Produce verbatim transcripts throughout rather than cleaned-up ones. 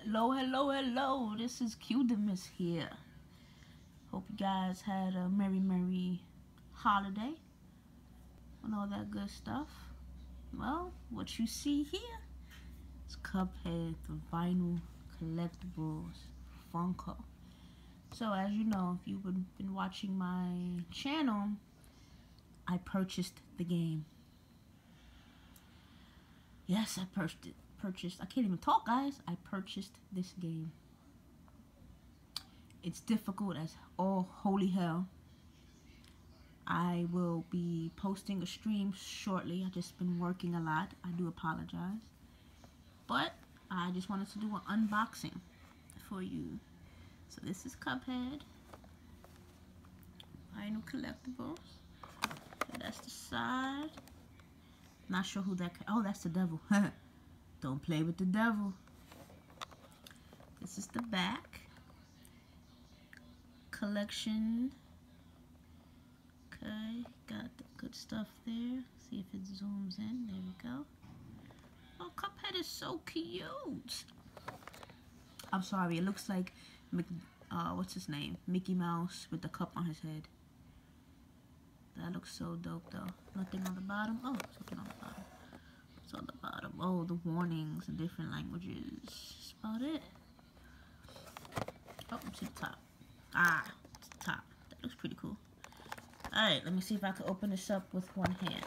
Hello, hello, hello. This is Qdemus here. Hope you guys had a merry, merry holiday and all that good stuff. Well, what you see here is Cuphead, the vinyl collectibles Funko. So as you know, if you've been, been watching my channel, I purchased the game. Yes, I purchased it. Purchased. I can't even talk, guys. I purchased this game. It's difficult as all holy hell. I will be posting a stream shortly. I've just been working a lot. I do apologize. But I just wanted to do an unboxing for you. So this is Cuphead. Vinyl collectibles. So that's the side. Not sure who that. Oh, that's the devil. Don't play with the devil. This is the back. Collection. Okay, got the good stuff there. See if it zooms in. There we go. Oh, Cuphead is so cute. I'm sorry, it looks like Mick, uh, what's his name? Mickey Mouse with the cup on his head. That looks so dope though. Nothing on the bottom. Oh, something on the bottom. What's on the bottom? Oh, the warnings in different languages. That's about it. Oh, to the top. Ah, to the top. That looks pretty cool. Alright, let me see if I can open this up with one hand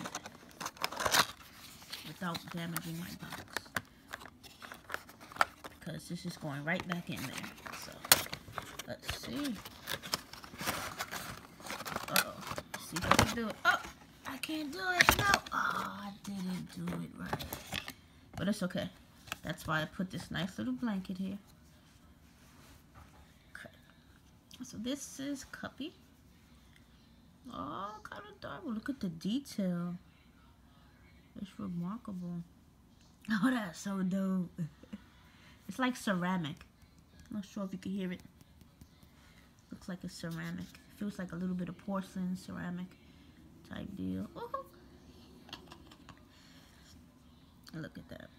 without damaging my box. Because this is going right back in there. So, let's see. Uh-oh. Let's see if I can do it. Oh! I can't do it. No. Oh, I didn't do it right. But it's okay. That's why I put this nice little blanket here. Okay. So this is Cuppy. Oh, kind of adorable. Look at the detail. It's remarkable. Oh, that's so dope. It's like ceramic. I'm not sure if you can hear it. Looks like it's ceramic. Feels like a little bit of porcelain, ceramic type deal. Woohoo. Look at that.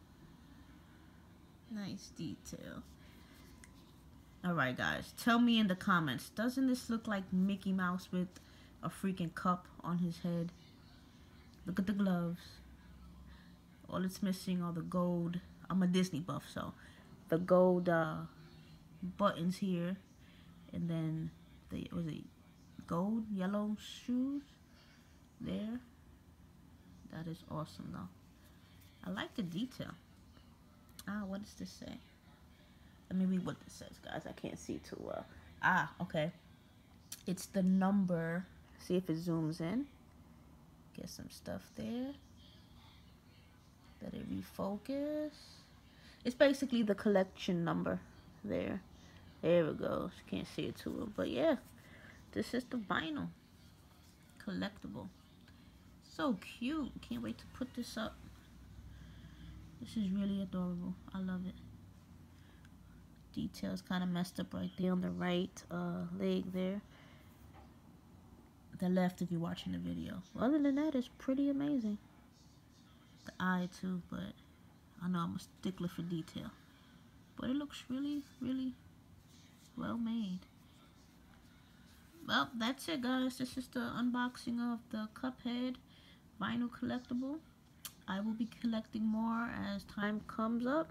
Nice detail. Alright guys, tell me in the comments, doesn't this look like Mickey Mouse with a freaking cup on his head? Look at the gloves. All it's missing are the gold. I'm a Disney buff, so the gold uh, buttons here, and then the was it gold yellow shoes there. That is awesome though. I like the detail. Ah, what does this say? Let me read what this says, guys. I can't see too well. Ah, okay. It's the number. See if it zooms in. Get some stuff there. Let it refocus. It's basically the collection number there. There it goes. Can't see it too well, but yeah, this is the vinyl collectible. So cute. Can't wait to put this up. This is really adorable. I love it. Details kind of messed up right there on the right uh, leg there. The left if you're watching the video. Other than that, it's pretty amazing. The eye too, but I know I'm a stickler for detail. But it looks really, really well made. Well, that's it guys. This is the unboxing of the Cuphead vinyl collectible. I will be collecting more as time comes up.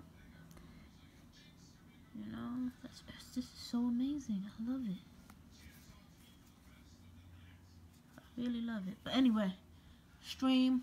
You know, that's, this is so amazing. I love it. I really love it. But anyway, stream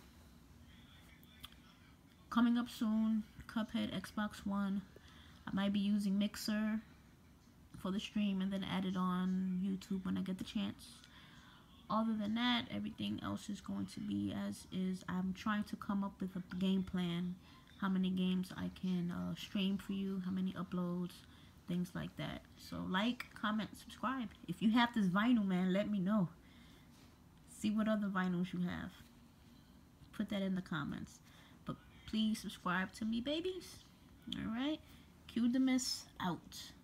coming up soon. Cuphead Xbox One. I might be using Mixer for the stream and then add it on YouTube when I get the chance. Other than that, everything else is going to be as is. I'm trying to come up with a game plan. How many games I can uh, stream for you. How many uploads. Things like that. So like, comment, subscribe. If you have this vinyl, man, let me know. See what other vinyls you have. Put that in the comments. But please subscribe to me, babies. Alright. Qdemus out.